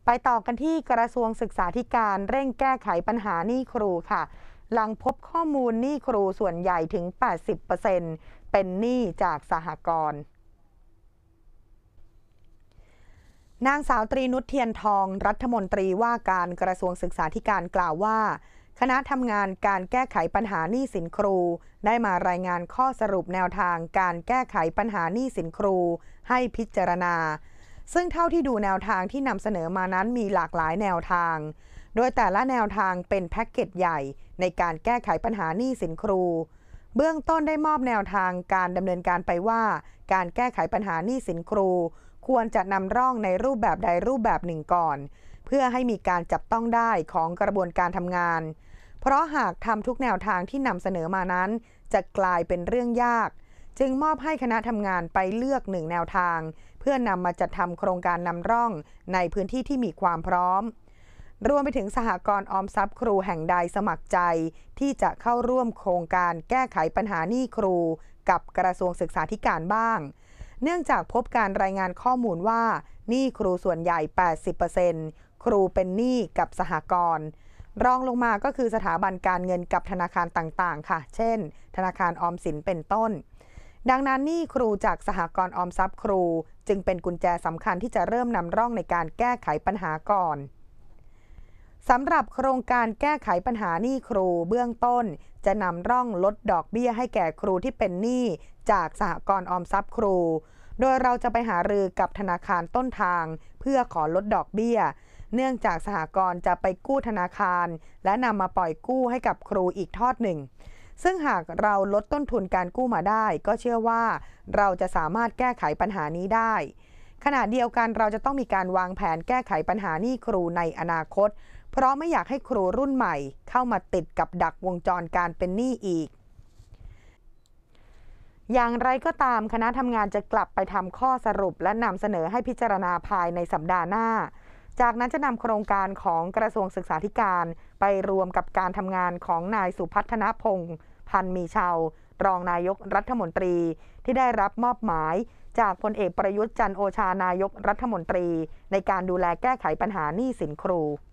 ไปต่อกันที่กระทรวงศึกษาธิการเร่งแก้ไขปัญหาหนี้ครูค่ะหลังพบข้อมูลหนี้ครูส่วนใหญ่ถึง 80%เป็นหนี้จากสหกรณ์นางสาวตรีนุชเทียนทองรัฐมนตรีว่าการกระทรวงศึกษาธิการกล่าวว่าคณะทำงานการแก้ไขปัญหาหนี้สินครูได้มารายงานข้อสรุปแนวทางการแก้ไขปัญหาหนี้สินครูให้พิจารณาซึ่งเท่าที่ดูแนวทางที่นำเสนอมานั้นมีหลากหลายแนวทางโดยแต่ละแนวทางเป็นแพ็กเกจใหญ่ในการแก้ไขปัญหาหนี้สินครูเบื้องต้นได้มอบแนวทางการดำเนินการไปว่าการแก้ไขปัญหาหนี้สินครูควรจะนำร่องในรูปแบบใดรูปแบบหนึ่งก่อนเพื่อให้มีการจับต้องได้ของกระบวนการทำงานเพราะหากทำทุกแนวทางที่นำเสนอมานั้นจะกลายเป็นเรื่องยากจึงมอบให้คณะทำงานไปเลือกหนึ่งแนวทางเพื่อนำมาจัดทำโครงการนำร่องในพื้นที่ที่มีความพร้อมรวมไปถึงสหกรณ์ออมทรัพย์ครูแห่งใดสมัครใจที่จะเข้าร่วมโครงการแก้ไขปัญหาหนี้ครูกับกระทรวงศึกษาธิการบ้างเนื่องจากพบการรายงานข้อมูลว่าหนี้ครูส่วนใหญ่ 80% ครูเป็นหนี้กับสหกรณ์รองลงมาก็คือสถาบันการเงินกับธนาคารต่างๆค่ะเช่นธนาคารออมสินเป็นต้นดังนั้นหนี้ครูจากสหกรณ์ออมทรัพย์ครูจึงเป็นกุญแจสำคัญที่จะเริ่มนำร่องในการแก้ไขปัญหาก่อนสำหรับโครงการแก้ไขปัญหาหนี้ครูเบื้องต้นจะนำร่องลดดอกเบี้ยให้แก่ครูที่เป็นหนี้จากสหกรณ์ออมทรัพย์ครูโดยเราจะไปหารือกับธนาคารต้นทางเพื่อขอลดดอกเบี้ยเนื่องจากสหกรณ์จะไปกู้ธนาคารและนำมาปล่อยกู้ให้กับครูอีกทอดหนึ่งซึ่งหากเราลดต้นทุนการกู้มาได้ก็เชื่อว่าเราจะสามารถแก้ไขปัญหานี้ได้ขณะเดียวกันเราจะต้องมีการวางแผนแก้ไขปัญหาหนี้ครูในอนาคตเพราะไม่อยากให้ครูรุ่นใหม่เข้ามาติดกับดักวงจรการเป็นหนี้อีกอย่างไรก็ตามคณะทำงานจะกลับไปทำข้อสรุปและนำเสนอให้พิจารณาภายในสัปดาห์หน้าจากนั้นจะนำโครงการของกระทรวงศึกษาธิการไปรวมกับการทำงานของนายสุพัฒนพงษ์พันมีชาวรองนายกรัฐมนตรีที่ได้รับมอบหมายจากพลเอกประยุทธ์จันทร์โอชานายกรัฐมนตรีในการดูแลแก้ไขปัญหาหนี้สินครู